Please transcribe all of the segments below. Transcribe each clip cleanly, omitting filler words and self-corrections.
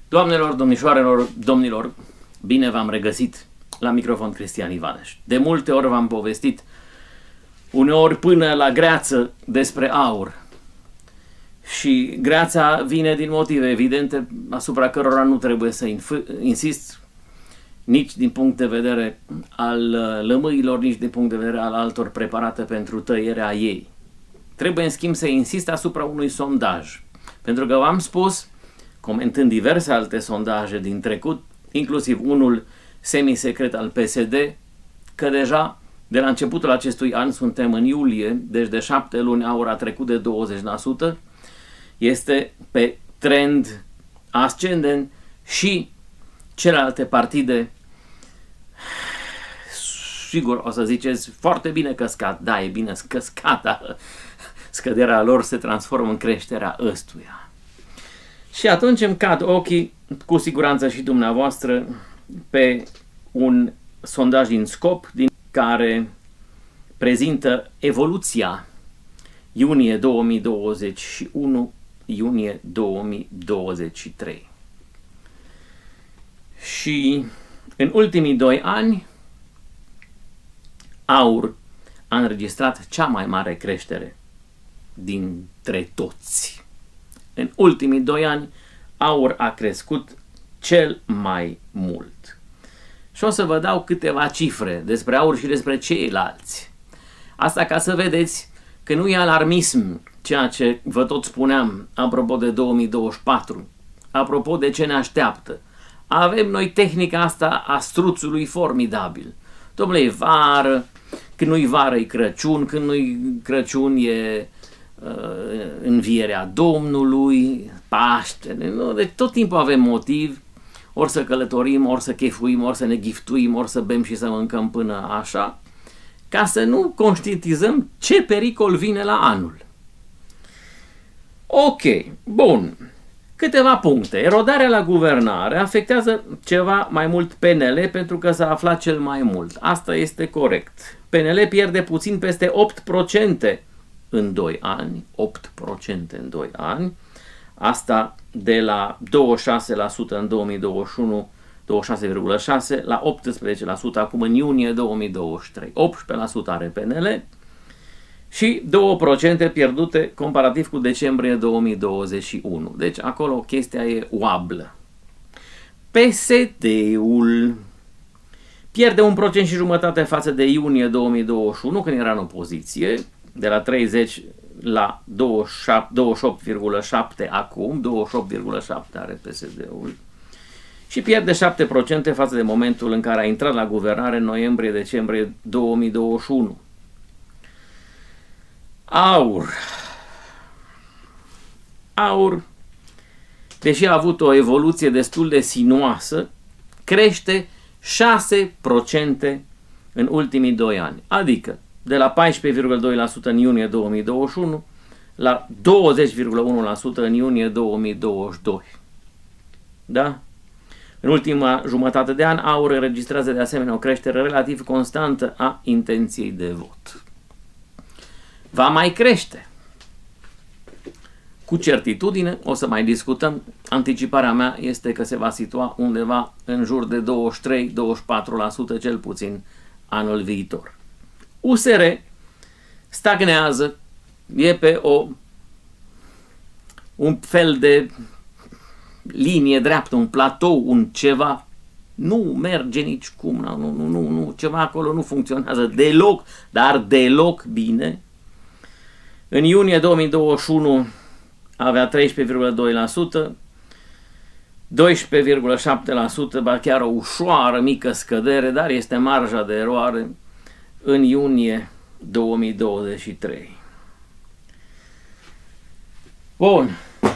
Doamnelor, domnișoarelor, domnilor, bine v-am regăsit la microfon Cristian Ivaneș. De multe ori v-am povestit, uneori până la greață, despre aur. Și greața vine din motive evidente asupra cărora nu trebuie să insist nici din punct de vedere al lămâilor, nici din punct de vedere al altor preparate pentru tăierea ei. Trebuie în schimb să insist asupra unui sondaj. Pentru că v-am spus, comentând diverse alte sondaje din trecut, inclusiv unul semisecret al PSD, că deja de la începutul acestui an, suntem în iulie, deci de 7 luni aur a trecut de 20%, este pe trend ascendent și celelalte partide, sigur o să ziceți, foarte bine căscat, da, e bine căscat, dar scăderea lor se transformă în creșterea ăstuia. Și atunci îmi cad ochii, cu siguranță și dumneavoastră, pe un sondaj din Scop, din care prezintă evoluția iunie 2021, iunie 2023. Și în ultimii 2 ani, aur a înregistrat cea mai mare creștere dintre toți. În ultimii 2 ani, aur a crescut cel mai mult. Și o să vă dau câteva cifre despre aur și despre ceilalți. Asta ca să vedeți că nu e alarmism ceea ce vă tot spuneam apropo de 2024, apropo de ce ne așteaptă. Avem noi tehnica asta a struțului formidabil. Dom'le, e vară, când nu-i vară e Crăciun, când nu-i Crăciun e învierea Domnului, Paștele. Nu? Deci tot timpul avem motiv, ori să călătorim, ori să chefuim, ori să ne giftuim, ori să bem și să mâncăm până așa, ca să nu conștientizăm ce pericol vine la anul. Ok, bun. Câteva puncte. Erodarea la guvernare afectează ceva mai mult PNL pentru că s-a aflat cel mai mult. Asta este corect. PNL pierde puțin peste 8% în 2 ani. 8% în 2 ani. Asta de la 26% în 2021, 26,6% la 18% acum în iunie 2023. 18% are PNL și 2% pierdute comparativ cu decembrie 2021. Deci acolo chestia e oablă. PSD-ul pierde 1,5% față de iunie 2021, când era în opoziție, de la 30 la 28,7 acum, 28,7 are PSD-ul. Și pierde 7% față de momentul în care a intrat la guvernare în noiembrie-decembrie 2021. Aur, deși a avut o evoluție destul de sinuoasă, crește 6% în ultimii 2 ani. Adică de la 14,2% în iunie 2021 la 20,1% în iunie 2022. Da? În ultima jumătate de an, aur înregistrează de asemenea o creștere relativ constantă a intenției de vot. Va mai crește. Cu certitudine, o să mai discutăm. Anticiparea mea este că se va situa undeva în jur de 23-24% cel puțin anul viitor. USR stagnează, e pe un fel de linie dreaptă, un platou, un ceva. Nu merge nicicum, nu, ceva acolo nu funcționează deloc, dar deloc bine. În iunie 2021 avea 13,2%, 12,7%, ba chiar o ușoară, mică scădere, dar este marja de eroare în iunie 2023. Bun.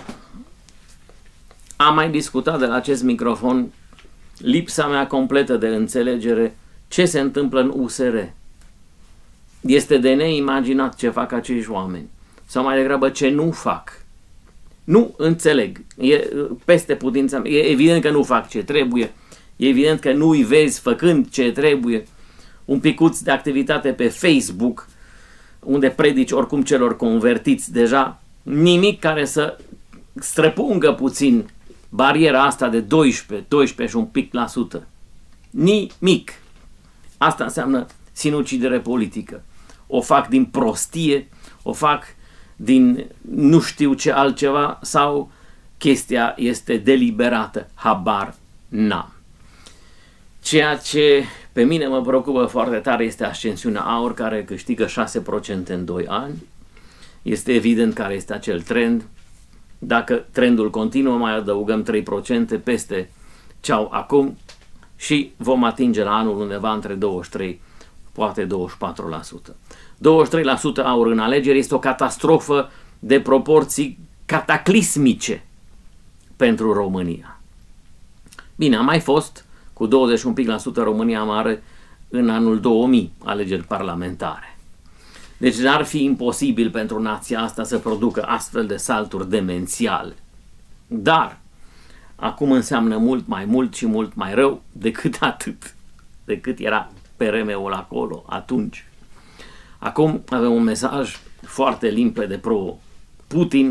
Am mai discutat de la acest microfon lipsa mea completă de înțelegere ce se întâmplă în USR. Este de neimaginat ce fac acești oameni. Sau mai degrabă ce nu fac. Nu înțeleg. E peste putința mea. E evident că nu fac ce trebuie. E evident că nu îi vezi făcând ce trebuie. Un picuț de activitate pe Facebook, unde predici oricum celor convertiți deja. Nimic care să străpungă puțin bariera asta de 12 și un pic la sută. Nimic. Asta înseamnă sinucidere politică. O fac din prostie, o fac din nu știu ce altceva sau chestia este deliberată. Habar n-am. Ceea ce pe mine mă preocupă foarte tare este ascensiunea AUR, care câștigă 6% în 2 ani. Este evident care este acel trend. Dacă trendul continuă, mai adăugăm 3% peste ce au acum și vom atinge la anul undeva între 23, poate 24%. 23% AUR în alegeri este o catastrofă de proporții cataclismice pentru România. Bine, a mai fost cu 21% România mare în anul 2000, alegeri parlamentare. Deci n-ar fi imposibil pentru nația asta să producă astfel de salturi demențiale. Dar acum înseamnă mult mai mult și mult mai rău decât atât, decât era PRM-ul acolo atunci. Acum avem un mesaj foarte limpede pro-Putin,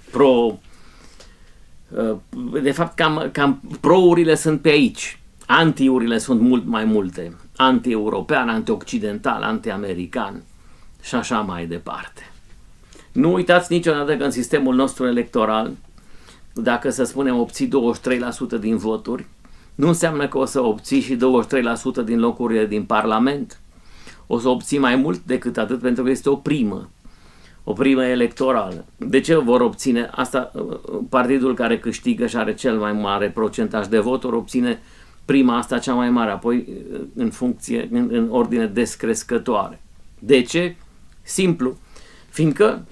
de fapt cam pro-urile sunt pe aici, anti-urile sunt mult mai multe, anti-european, anti-occidental, anti-american și așa mai departe. Nu uitați niciodată că în sistemul nostru electoral, dacă să spunem obții 23% din voturi, nu înseamnă că o să obții și 23% din locurile din Parlament. O să obții mai mult decât atât, pentru că este o primă electorală. De ce vor obține asta? Partidul care câștigă și are cel mai mare procentaj de voturi obține prima asta cea mai mare, apoi în ordine descrescătoare. De ce? Simplu, fiindcă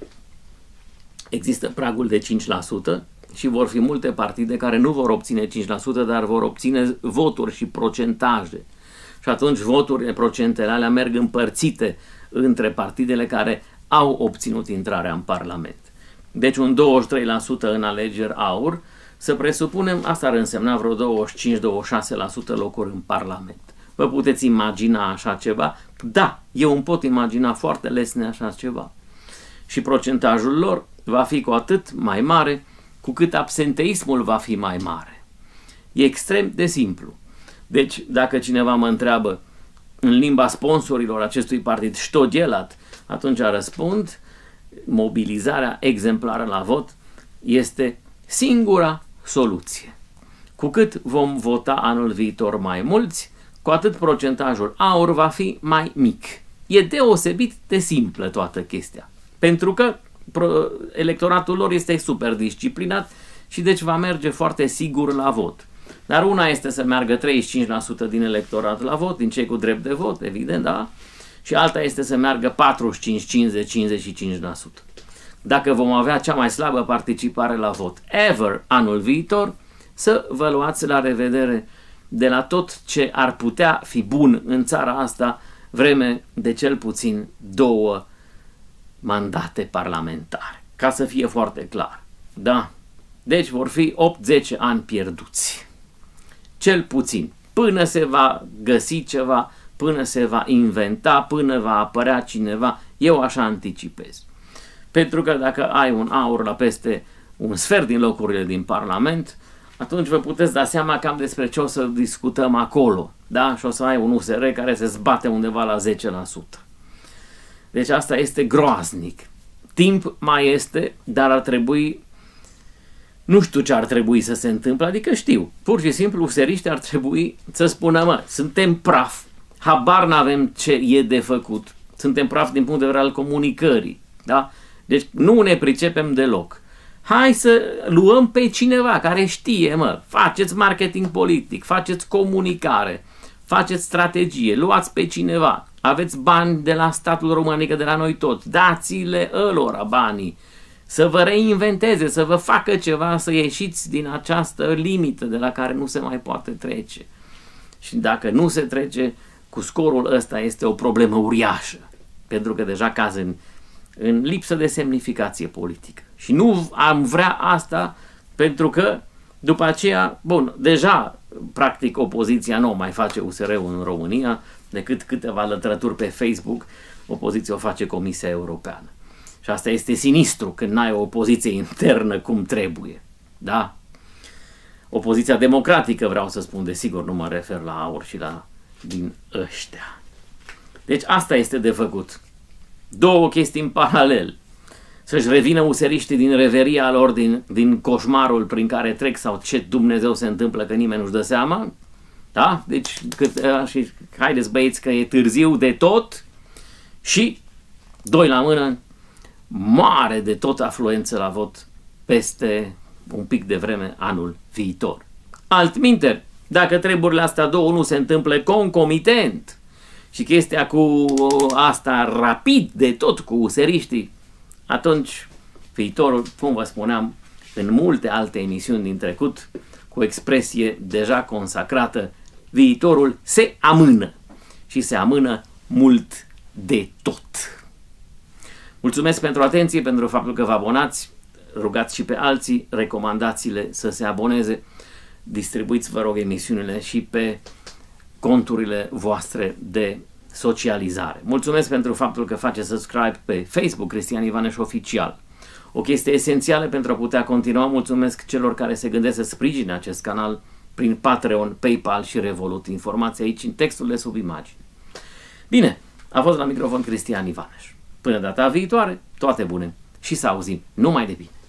există pragul de 5% și vor fi multe partide care nu vor obține 5%, dar vor obține voturi și procentaje. Și atunci voturile, procentele alea merg împărțite între partidele care au obținut intrarea în Parlament. Deci un 23% în alegeri AUR, să presupunem, asta ar însemna vreo 25-26% locuri în Parlament. Vă puteți imagina așa ceva? Da, eu îmi pot imagina foarte lesne așa ceva. Și procentajul lor va fi cu atât mai mare cu cât absenteismul va fi mai mare. E extrem de simplu. Deci, dacă cineva mă întreabă în limba sponsorilor acestui partid, što delat, atunci răspund, mobilizarea exemplară la vot este singura soluție. Cu cât vom vota anul viitor mai mulți, cu atât procentajul AUR va fi mai mic. E deosebit de simplă toată chestia. Pentru că electoratul lor este super disciplinat și deci va merge foarte sigur la vot. Dar una este să meargă 35% din electorat la vot, din cei cu drept de vot, evident, da? Și alta este să meargă 45, 50, 55%. Dacă vom avea cea mai slabă participare la vot ever anul viitor, să vă luați la revedere de la tot ce ar putea fi bun în țara asta vreme de cel puțin 2 mandate parlamentare. Ca să fie foarte clar. Da? Deci vor fi 8-10 ani pierduți. Cel puțin. Până se va găsi ceva, până se va inventa, până va apărea cineva. Eu așa anticipez. Pentru că dacă ai un AUR la peste un sfert din locurile din Parlament, atunci vă puteți da seama cam despre ce o să discutăm acolo. Da? Și o să ai un USR care se zbate undeva la 10%. Deci asta este groaznic. Timp mai este, dar ar trebui, nu știu ce ar trebui să se întâmple, adică știu, pur și simplu useriștii ar trebui să spună, mă, suntem praf, habar n-avem ce e de făcut, suntem praf din punct de vedere al comunicării, da? Deci nu ne pricepem deloc. Hai să luăm pe cineva care știe, mă, faceți marketing politic, faceți comunicare, faceți strategie, luați pe cineva, aveți bani de la statul român, adică de la noi toți, dați-le ălora banii, să vă reinventeze, să vă facă ceva, să ieșiți din această limită de la care nu se mai poate trece. Și dacă nu se trece, cu scorul ăsta este o problemă uriașă, pentru că deja caz în lipsă de semnificație politică. Și nu am vrea asta pentru că după aceea, bun, deja practic opoziția nu mai face USR-ul în România, decât câteva lătrături pe Facebook, opoziția o face Comisia Europeană. Și asta este sinistru când n-ai o opoziție internă cum trebuie. Da? opoziția democratică, vreau să spun, desigur, nu mă refer la AUR și la din ăștia. Deci asta este de făcut. Două chestii în paralel. Să-și revină useriștii din reveria lor, din coșmarul prin care trec sau ce Dumnezeu se întâmplă că nimeni nu-și dă seama. Da? Deci, și haideți băieți că e târziu de tot și, doi la mână, mare de tot afluență la vot peste un pic de vreme anul viitor. Altminteri, dacă treburile astea două nu se întâmplă concomitent și chestia cu asta rapid de tot cu useriștii, atunci viitorul, cum vă spuneam, în multe alte emisiuni din trecut, cu o expresie deja consacrată, viitorul se amână și se amână mult de tot. Mulțumesc pentru atenție, pentru faptul că vă abonați, rugați și pe alții, recomandați-le să se aboneze, distribuiți, vă rog, emisiunile și pe conturile voastre de socializare. Mulțumesc pentru faptul că faceți subscribe pe Facebook, Cristian Ivaneș Oficial. O chestie esențială pentru a putea continua, mulțumesc celor care se gândesc să sprijine acest canal prin Patreon, PayPal și Revolut. Informații aici în textul de sub imagine. Bine, a fost la microfon Cristian Ivaneș. Până data viitoare, toate bune și să auzim numai de bine.